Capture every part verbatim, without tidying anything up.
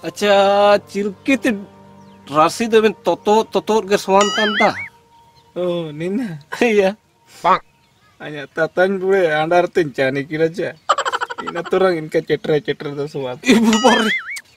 अच्छा चिरके ते राशि दो में toto toto के समान तंता oh nina iya hanya tatan bule andar tencani kira aja ina turang inka cetra cetra tuh suat ibu pori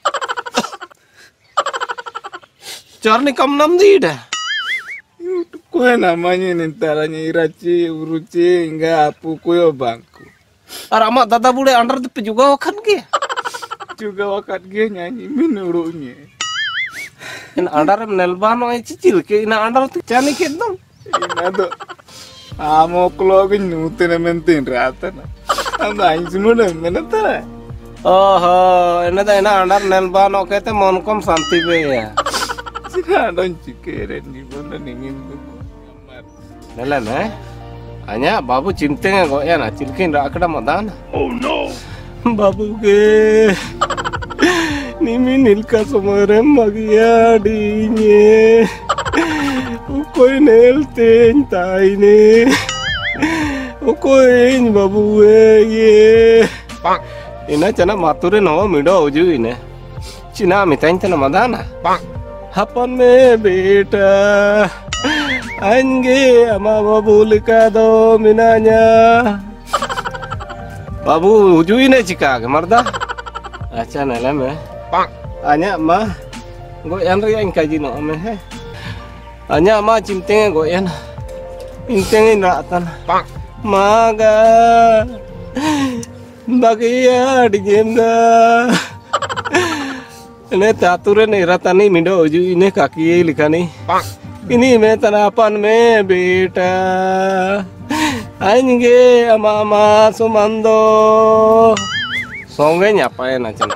carni kam nam di dah kue namanya nintaranya iraci uruci enggak apu kuyo bangku arama dada bule andar te juga kan ke juga wakat gue nyanyi minurunya in andar nelbano ai cicil ke ina andar te cani ke dong ina tuh amo klogi nutin mentin rata na anda aing semua menata oh ina da ina andar nelbano ke te monkom santi be ya sina don cikeren di bunda ningin tuh nela na anya babu cimteng go ya na cilkin ra akada madan oh no babu ke nimi nilka somare magiya dinye koi nelte tai ne koi babu ye pak ina chana mature no mido uju ine china mitain tana madana pak hapan me beta ange ama babu lika do minanya babu uju ine chika ke marda acha nela me pak anya ma go yan ri ang kaji no me he anya ma cimteng go yan inteng in ratan pak maga bagiya digenda ene tature ne ratani mindo uju ine kaki likani pak ini me tanapan me beta ange ama ama sumando songe nyapain aja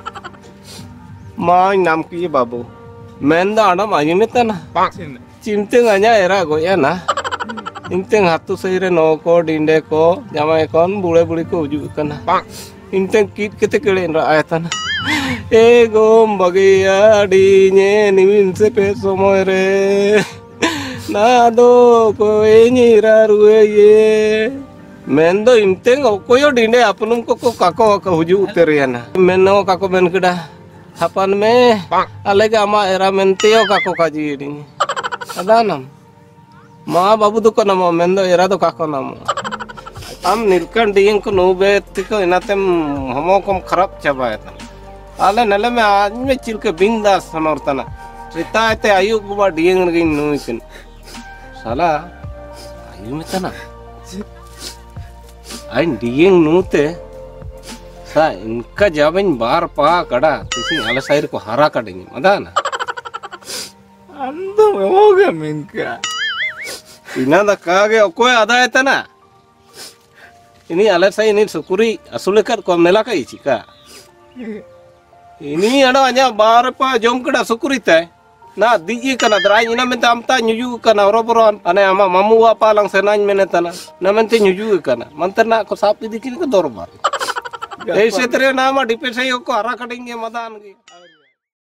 ma nam ki babu menda ada maju metana cimteng anya era go ya na inteng hatu seire no ko dinde ko jamai kon bule bule ko uju kana inteng kit kete kele ra ayatan e gom bagiya dinye nimin se pe somoire na do ko enyira ruye ye mendo inteng koyo dinde apunum ko ko kako ka huju uteriana menno kako men keda hapan me alega ama era menteo kako kaji ini adanam ma babu do ko namo mendo era do kako namo am nilkan ding ko nobe tiko inatem homo kom kharap chabayata ale nele me आज में चिरके बिंदास समर्थना रिता ते आयु को डिंग नगिन नुइकिन साला आयु में तना आइन डिंग नुते सा इनका जाबन बार पा कड़ा किसी आले साइर को हरा कडेंगे मदाना ando hoga minka ina da kage okoy ada etana ini आले साइ ini sukuri asulekat ko melaka ichika ini ada hanya bar pa jom kada sukurita na diji kana drai ina menta amta nyuju kana roboron ane ama mamu apa lang senan menetana na mente nyuju kana manterna ko sapi dikin ke dorbar ऐसे तेरे नाम depend है को हरा कटेंगे मदान की